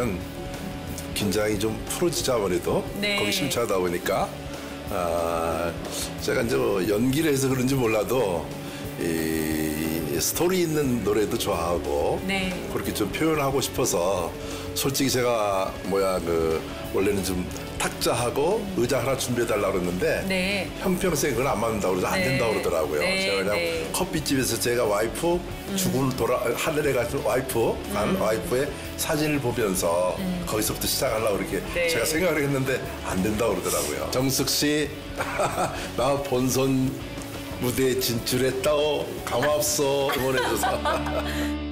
되면 긴장이 좀 풀어지자 아무래도 네. 거기 심취하다 보니까 제가 이제 뭐 연기를 해서 그런지 몰라도 이 스토리 있는 노래도 좋아하고 네. 그렇게 좀 표현하고 싶어서 솔직히 제가 원래는 좀 탁자하고 의자 하나 준비해달라고 그랬는데 네. 형평성에 그건 안 맞는다고 그래서 안 네. 된다고 그러더라고요. 네. 제가 그냥 네. 커피집에서 제가 와이프 하늘에 가서 와이프의 사진을 보면서 거기서부터 시작하려고 그렇게 네. 제가 생각을 했는데 안 된다고 그러더라고요. 정숙 씨, 나 본선 무대에 진출했다고 감없어 응원해줘서.